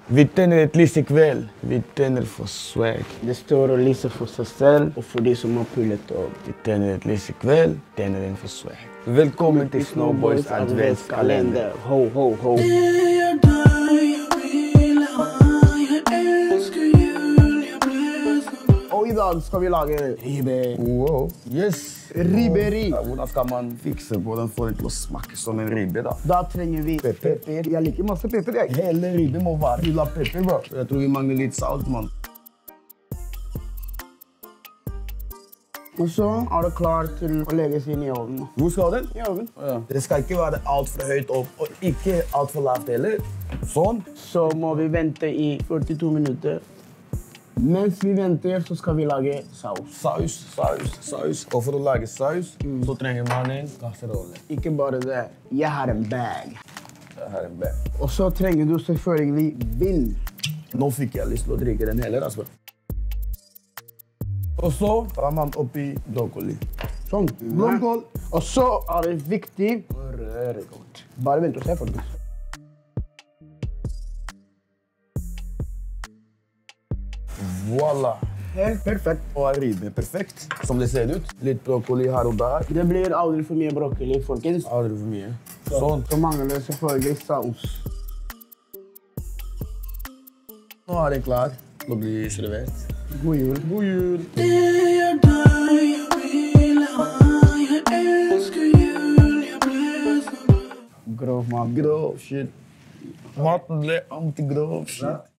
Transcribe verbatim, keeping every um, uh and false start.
Vi tenner et lys i kveld. Vi tenner for swag. Det står å lyse for seg selv og for de som har pullet opp. Vi tenner et lys i kveld, tenner den for swag. Velkommen til Snowboys adventskalender. Ho, ho, ho. Og i dag skal vi lage ribbe. Wow. Yes. Ribberi. Ja, hvordan skal man fikse på den for å smake som en ribbe da? Da trenger vi Pepper. pepper. Jeg liker masse pepper, jeg. Hele ribbe må være full av pepper, bro. Jeg tror vi mangler litt salt, man. Og så er det klar til å legges inn i ovnen. Hvor skal den? I ovnen. Ja. Det skal ikke være alt for høyt opp, og ikke alt for lavt heller. Sånn. Så må vi vente i førtito minutter. Mens vi venter, så skal vi lage saus. Saus, saus, saus. Og for å lage saus, mm. så trenger man en kasserolle. Ikke bare det. Jeg har en bag. Jeg har en bag. Og så trenger du selvfølgelig vin. Nå fikk jeg lyst til å drikke den heller, altså. Og så tar man oppi broccoli. Sånn. Blomkål. Og så er det viktig å røre godt. Bare vent og se, folkens. Voilà. Helt perfekt. Og er ribbe perfekt, som det ser ut. Litt broccoli her og der. Det blir aldri for mye broccoli, folkens. Aldri for mye. Sånn. Så mangler det selvfølgelig saus. Nå er det klar til å bli servert. God jul. God jul. Grov mat. Grov shit. Maten ble anti-grov shit.